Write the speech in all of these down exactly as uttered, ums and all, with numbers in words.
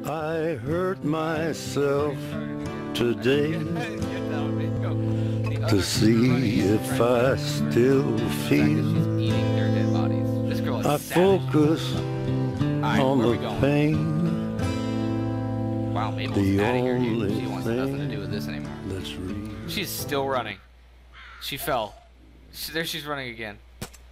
I hurt myself today to see if I still feel. I focus on the pain. Wow, Mabel's out of here, dude. She wants nothing to do with this anymore. She's still running. She fell. She, there she's running again.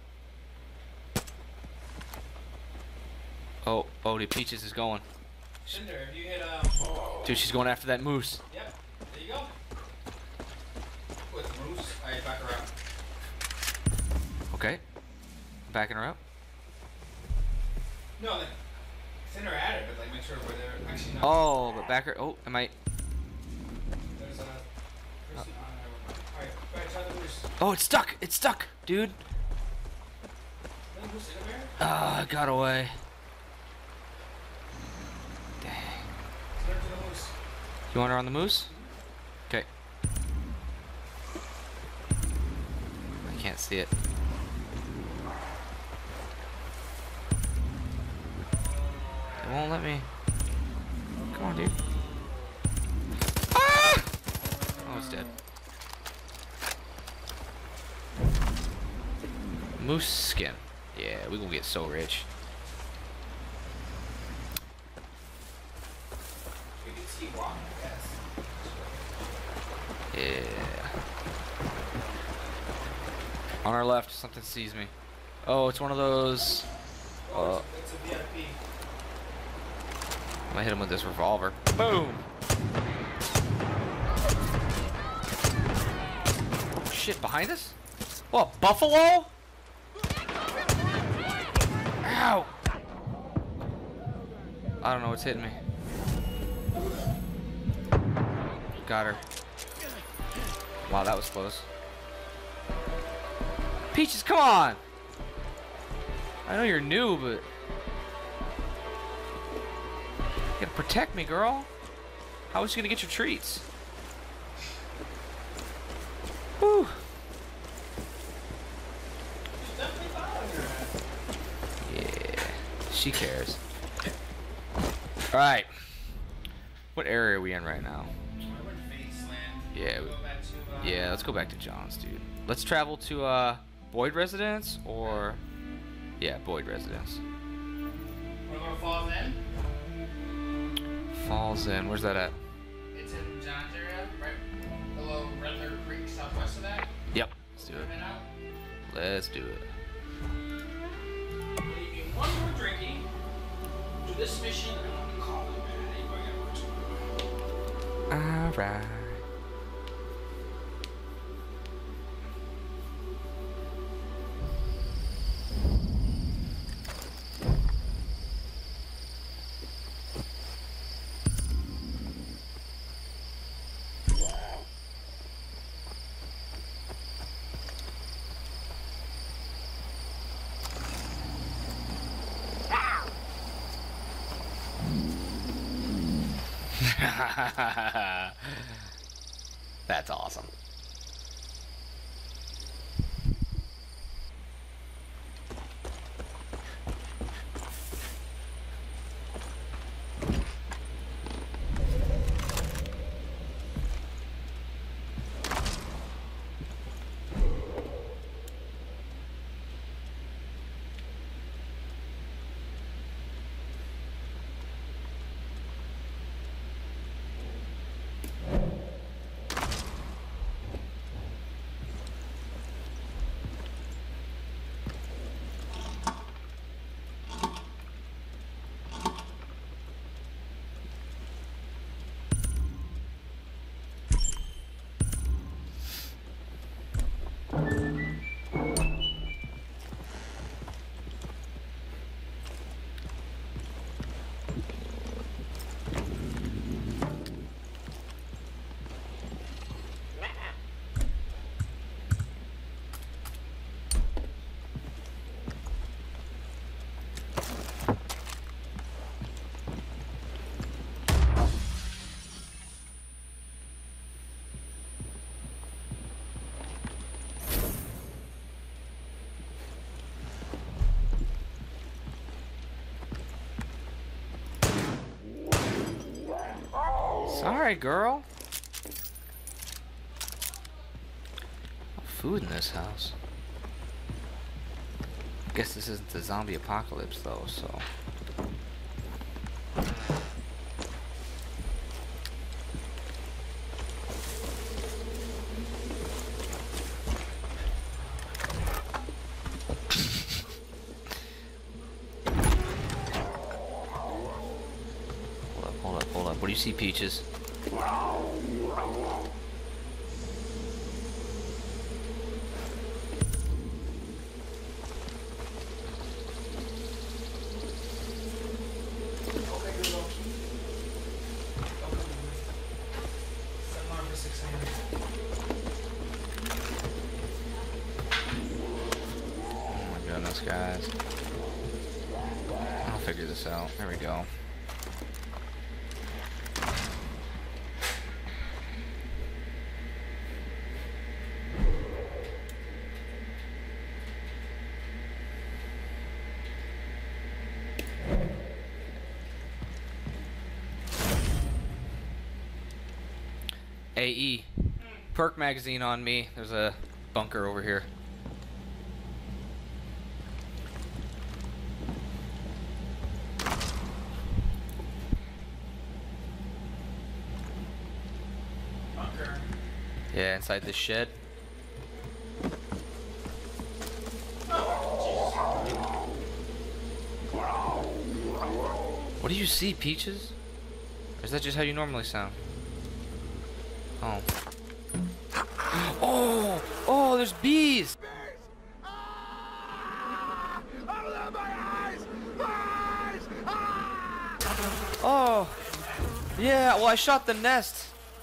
Oh, oh, the Peaches is going. Cinder, if you hit, um... Dude, she's going after that moose. Yep, there you go. With moose, I back her up. Okay. Backing her up. No, like, send her at it, but like make sure where they're actually not. Oh, but back her. Oh, am I? There's a person on there. Alright, go ahead, try the moose. Oh, it's stuck. It's stuck, dude. Let the moose in there. Ah, uh, got away. Dang. Send her to the moose. You want her on the moose? Okay. I can't see it. It won't let me. Come on, dude. Ah! Oh, it's dead. Moose skin. Yeah, we gonna get so rich. You can see walking, yes. Yeah. On our left, something sees me. Oh, it's one of those. Oh, Uh, it's, it's a V I P. I'm gonna hit him with this revolver. Boom! Oh shit, behind us? What, buffalo? Ow! I don't know what's hitting me. Got her. Wow, that was close. Peaches, come on! I know you're new, but... You gotta protect me, girl. How is she gonna get your treats? Whew. She's definitely following your ass. Yeah, she cares. Alright. What area are we in right now? We're in Faceland. Yeah, we, Go back to, uh, yeah, let's go back to John's, dude. Let's travel to uh, Boyd Residence, or... Yeah, Boyd Residence. We're going to Falls End. Falls in. Where's that at? It's in John's area, right below Redler Creek, southwest of that. Yep. Let's do it. Head out. Let's do it. When you do one more drinking, do this mission, and I'm gonna call it, man. Anybody got work tomorrow? Alright. That's awesome. Sorry, girl. No food in this house. I guess this isn't the zombie apocalypse though, so. Hold up, hold up, hold up. What do you see, Peaches? Guys, I'll figure this out. There we go. A E, perk magazine on me. There's a bunker over here. Yeah, inside this shed. What do you see, Peaches? Or is that just how you normally sound? Oh. Oh! Oh, there's bees! Oh! Yeah, well, I shot the nest.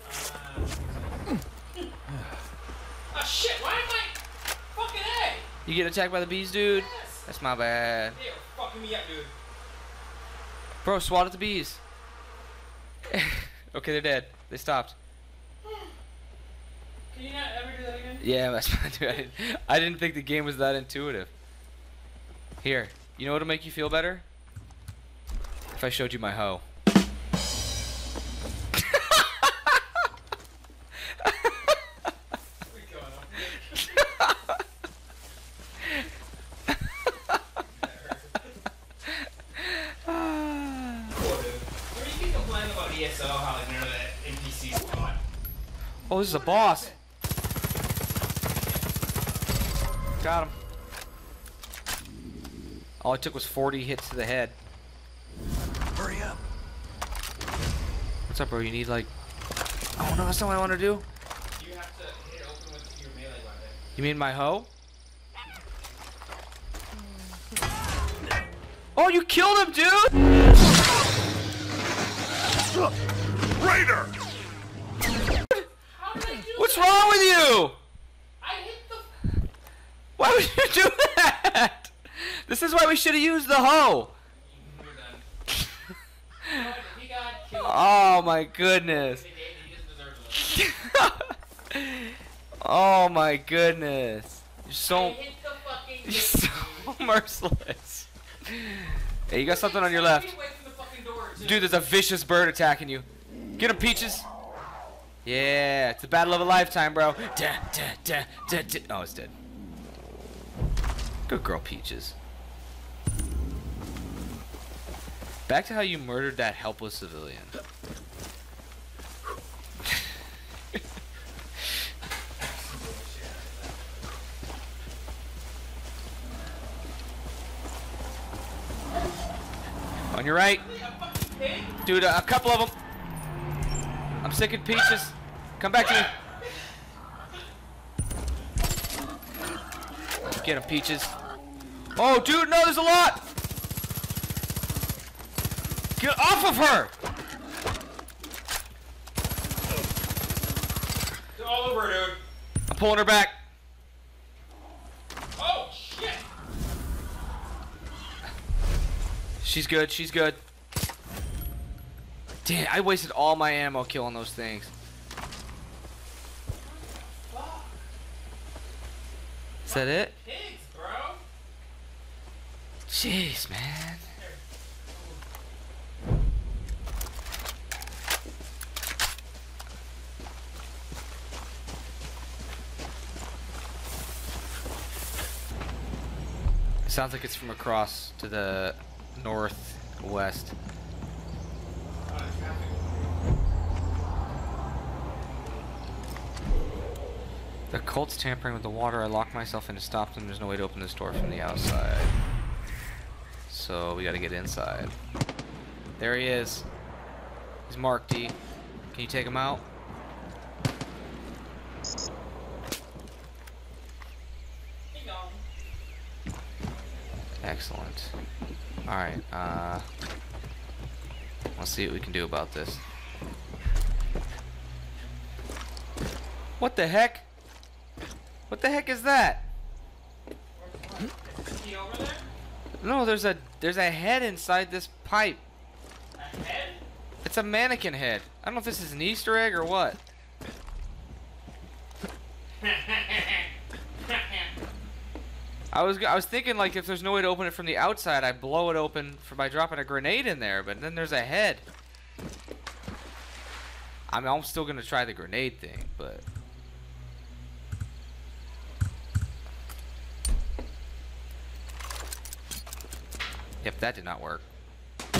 Oh shit, why am I fucking A? You get attacked by the bees, dude? Yes. That's my bad. They are fucking me up, dude. Bro, swat at the bees. Okay, they're dead. They stopped. Can you not ever do that again? Yeah, that's fine, dude. I didn't, I didn't think the game was that intuitive. Here, you know what'll make you feel better? If I showed you my hoe. Oh, this is a boss. Got him. All it took was forty hits to the head. Hurry up. What's up, bro? You need like... Oh, no, that's not what I want to do. You have to hit it open with your melee weapon. You mean my hoe? Oh, you killed him, dude! Raider! What's wrong with you? I hit the... Why would you do that? This is why we should have used the hoe. We're done. He got killed. Oh my goodness. He doesn't deserve it. Oh my goodness. You're I so hit the fucking you're gate, so dude. merciless. Hey, you got something on your left. Away from the fucking door, too. Dude, there's a vicious bird attacking you. Get him, Peaches. Yeah, it's the battle of a lifetime, bro. Da, da, da, da, da. Oh, it's dead. Good girl, Peaches. Back to how you murdered that helpless civilian. On your right. Dude, a couple of them. I'm sick of Peaches. Come back to me. Get him, Peaches. Oh, dude, no, there's a lot. Get off of her. They're all over, dude. I'm pulling her back. Oh, shit. She's good, she's good. Damn, I wasted all my ammo killing those things. Fuck. Is that it? Pigs, bro. Jeez, man. Sounds like it's from across to the northwest. The cult's tampering with the water. I locked myself in to stop them. There's no way to open this door from the outside. So we gotta get inside. There he is. He's Mark D. Can you take him out? Excellent. Alright, uh... let's see what we can do about this. What the heck? What the heck is that? Is he over there? No, there's a there's a head inside this pipe. A head? It's a mannequin head. I don't know if this is an Easter egg or what. I was I was thinking like if there's no way to open it from the outside, I blow it open for by dropping a grenade in there, but then there's a head. I mean, I'm still gonna try the grenade thing, but yep, that did not work. Let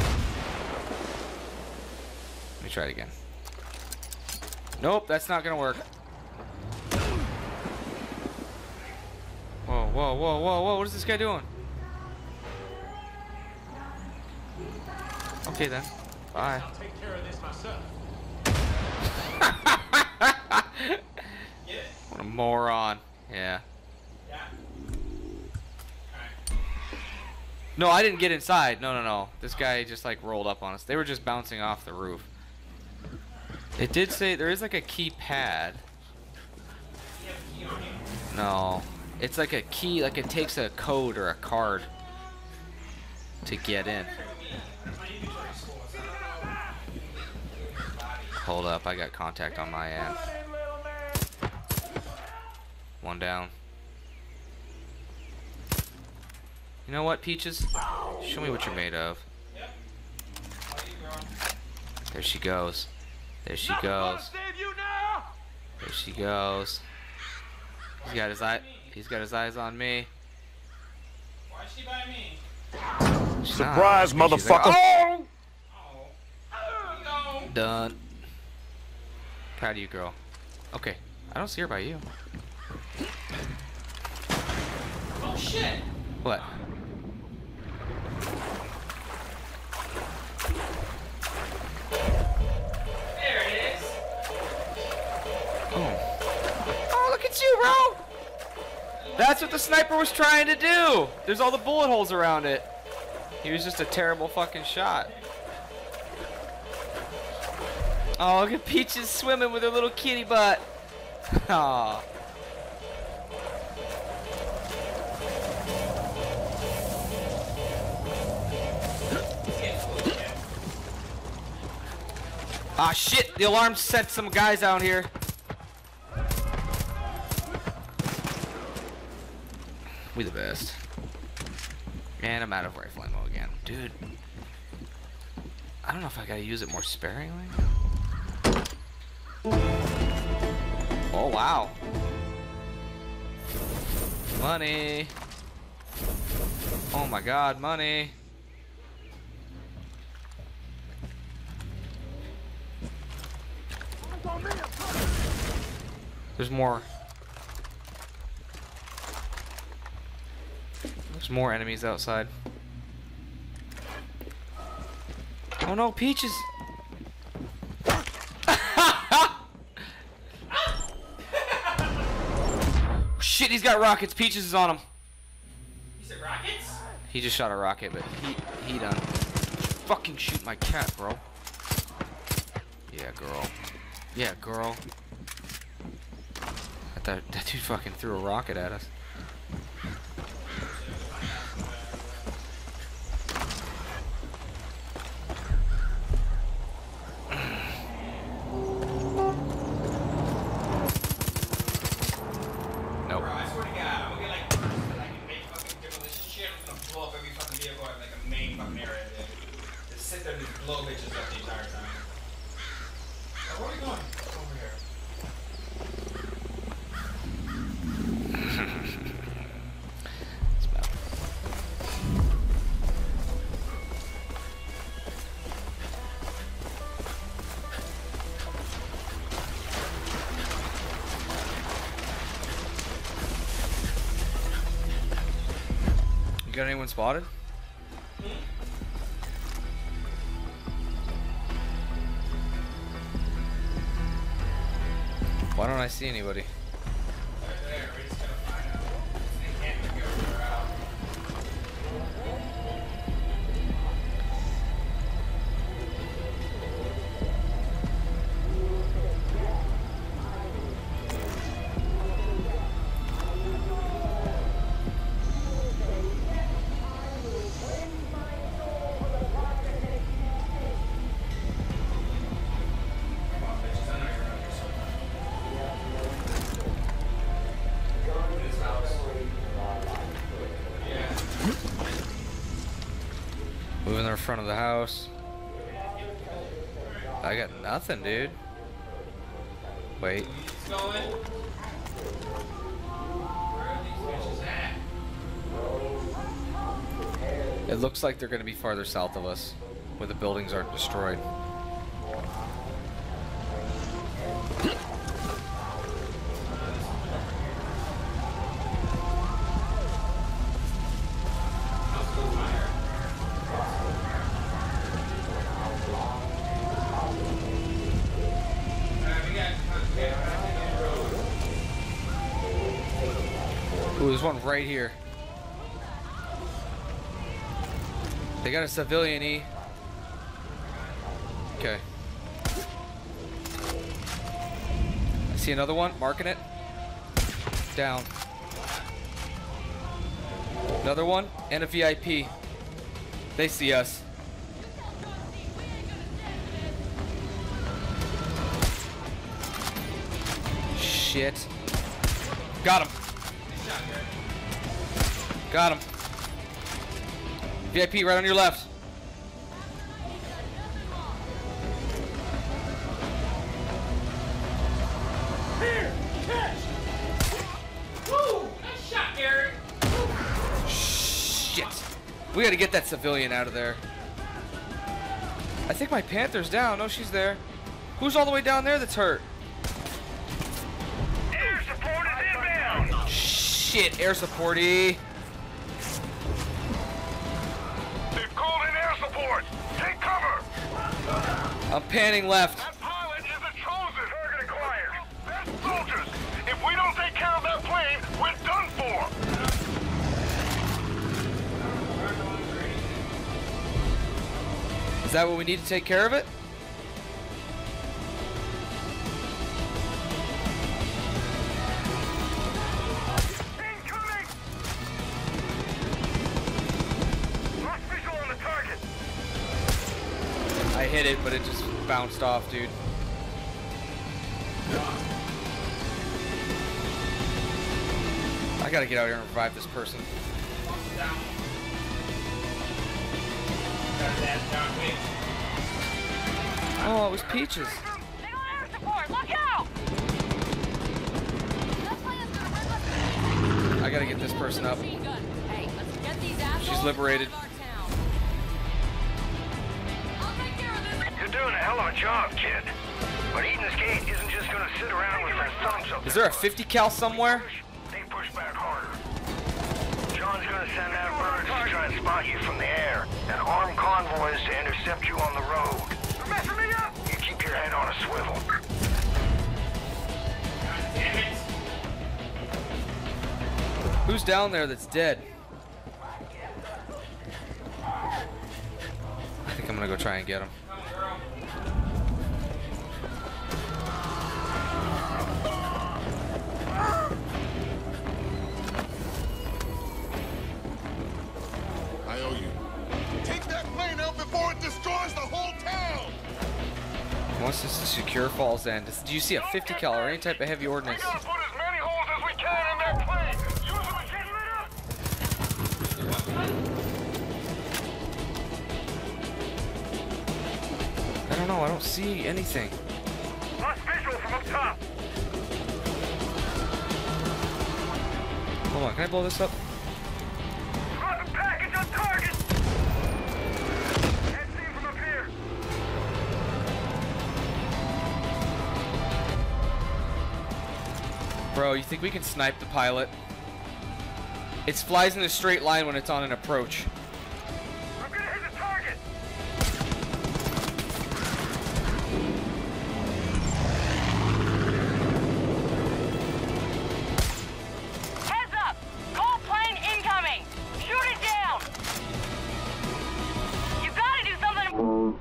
me try it again. Nope, that's not gonna work. Whoa, whoa, whoa, whoa, whoa, what is this guy doing? Okay then. Bye. I'll take care of this myself. Get it? What a moron. Yeah. Yeah. Alright. No, I didn't get inside. No, no, no. This guy just like rolled up on us. They were just bouncing off the roof. It did say there is like a keypad. You have a key on you? No. It's like a key, like it takes a code or a card to get in. Hold up, I got contact on my end. One down. You know what, Peaches? Show me what you're made of. Yep. How are you, girl? There she goes. There she goes. There she goes. He's got his eye. He's got his eyes on me. Why is she by me? She's Surprise, not. She's like, motherfucker. oh! Oh. No. Done. Proud of you, girl. Okay. I don't see her by you. Oh shit. What? There it is. Oh. Oh, look at you, bro! That's what the sniper was trying to do! There's all the bullet holes around it. He was just a terrible fucking shot. Oh, look at Peaches swimming with her little kitty butt. Aw. Ah, shit! The alarm sent some guys out here. We the best. And I'm out of rifle ammo again. Dude. I don't know if I gotta use it more sparingly. Oh, wow. Money. Oh my god, money. There's more. There's more enemies outside. Oh no, Peaches! Shit, he's got rockets. Peaches is on him. You said rockets? He just shot a rocket, but he he done. Fucking shoot my cat, bro. Yeah, girl. Yeah, girl. I thought that dude fucking threw a rocket at us. Nope. Bro, I swear to God, I'm gonna get like, like a big fucking demolition shit. I'm gonna blow up every fucking vehicle in like a main fucking area. Dude. Just sit there and just blow bitches up the entire time. Now, where are we going? Over here. Got anyone spotted? Why don't I see anybody? Moving in the front of the house. I got nothing, dude. Wait. It looks like they're going to be farther south of us, where the buildings aren't destroyed. Ooh, there's one right here. They got a civilian E. Okay. I see another one, marking it. Down. Another one, and a V I P. They see us. Shit. Got him. Got him. V I P right on your left. Here, catch. Woo! Nice shot, Gary. Shit. We gotta get that civilian out of there. I think my Panther's down. No, she's there. Who's all the way down there that's hurt? Air support is inbound. Shit, air support-y. They've called in air support. Take cover. I'm panning left. That pilot is a chosen. Target acquired. That's soldiers. If we don't take care of that plane, we're done for. Is that what we need to take care of it? Incoming. Lost visual on the target. I hit it, but it just bounced off, dude. I gotta get out here and revive this person. Down. Got that down quick. Oh, it was Peaches. They got air support! Look out! That plane is gonna rip us. I gotta get this person up. Machine gun. Hey, let's get these assholes She's liberated. out of our town. I'll take care of this. You're doing a hell of a job, kid. But Eden's Gate isn't just gonna sit around with their thumbs up. Is there a fifty cal somewhere? They push back harder. John's gonna send out birds to try and spot you from the air, and armed convoys to intercept you on the road. They're messing me up! You keep your head on a swivel. God damn it. Who's down there that's dead? I think I'm gonna go try and get him. Come on, girl. I owe you. Take that plane out before it destroys the whole town! Once this secure falls in, does- do you see a fifty cal or any type of heavy We ordnance? gotta put as many holes as we can in that plane! Use them as I don't know, I don't see anything. Lost visual from up top! Hold on, can I blow this up? Got the package on target! Can't see from up here! Bro, you think we can snipe the pilot? It flies in a straight line when it's on an approach. I'm gonna hit the target. Heads up! Cold plane incoming! Shoot it down! You gotta do something.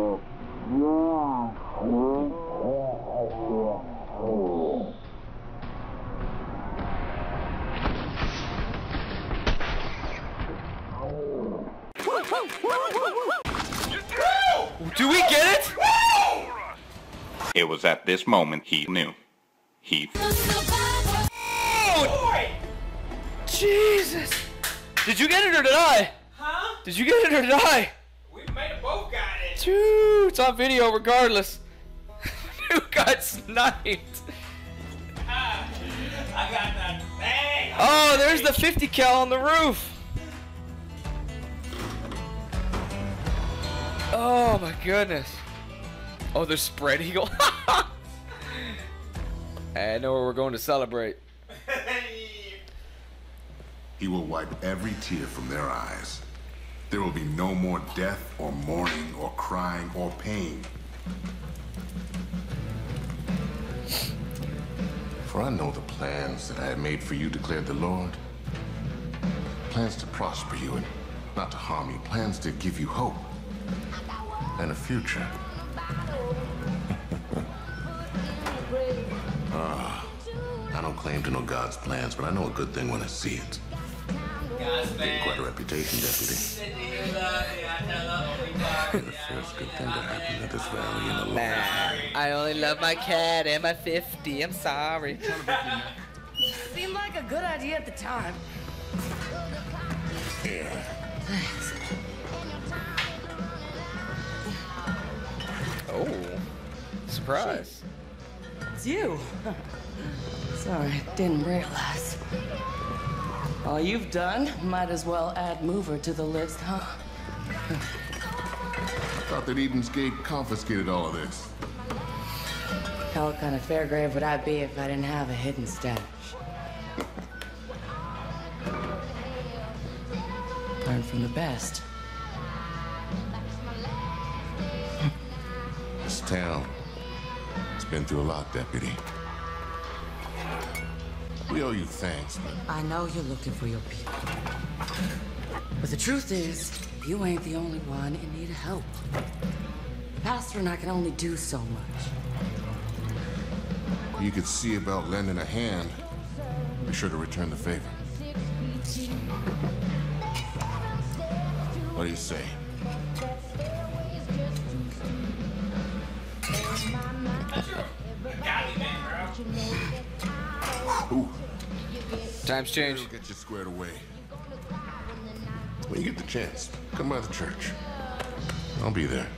Do we get it? It was at this moment he knew. He Oh, Jesus! Did you get it or did I? Huh? Did you get it or did I? We might have both got it. Dude, it's on video regardless. You got sniped. Ah, I got that bang. Oh, there's the fifty cal on the roof. Oh my goodness. Oh, there's spread eagle. I know where we're going to celebrate. He will wipe every tear from their eyes. There will be no more death or mourning or crying or pain. For I know the plans that I have made for you, declared the Lord. Plans to prosper you and not to harm you. Plans to give you hope and a future. Ah, I don't claim to know God's plans, but I know a good thing when I see it. God's Getting quite a bang. reputation, deputy. The first good thing that happened in this valley in a long time. I only love my cat and my fifty. I'm sorry. Seemed like a good idea at the time. Yeah. Oh, surprise. It's you. Sorry, didn't realize. All you've done, might as well add mover to the list, huh? I thought that Eden's Gate confiscated all of this. Hell, what kind of fair grave would I be if I didn't have a hidden stash? Learn from the best. This town, it's been through a lot, deputy. We owe you thanks, but I know you're looking for your people. But the truth is, you ain't the only one in need of help. Pastor and I can only do so much. you could see about lending a hand. Be sure to return the favor. What do you say? Ooh. Times change. It'll get you squared away. When you get the chance, come by the church. I'll be there.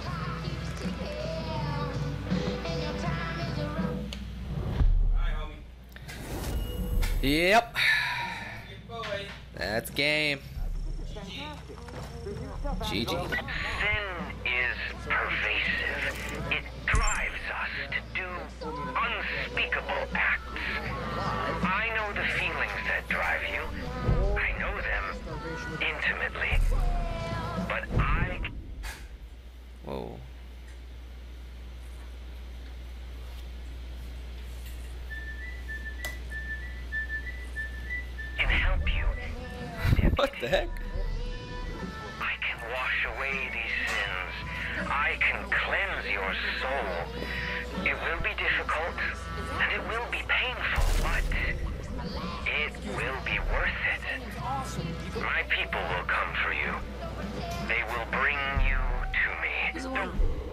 Yep. That's game. G G. Sin is pervasive. It drives us to do unspeakable acts. I know the feelings that drive you. I know them intimately. But I... Whoa. can help you. What the heck? I can wash away these sins. I can cleanse your soul. It will be difficult, and it will be painful, but it will be worth it. My people will come for you. They will bring you to me. Don't...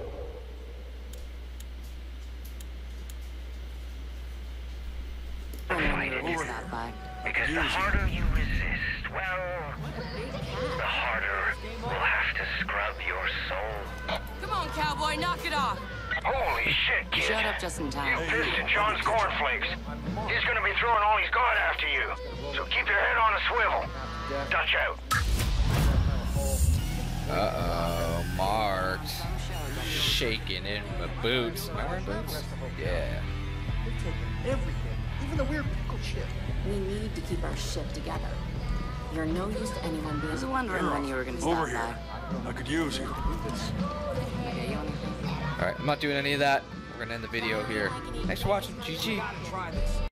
Fight it. Because the harder you resist, well, the harder we'll have to scrub your soul. Come on, cowboy, knock it off. Holy shit, kid. Shut up just in time. You pissed at John's cornflakes. He's gonna be throwing all he's got after you. So keep your head on a swivel. Dutch out. Uh-oh, Mark's shaking in my boots. Am I wearing boots? Yeah. They're taking everything, even the weird pickle shit. We need to keep our shit together. You're no use to anyone. I was wondering when you were gonna stop Over here. by. I could use you. Yeah, you Alright, I'm not doing any of that. We're gonna end the video here. Thanks for watching. G G. Try this.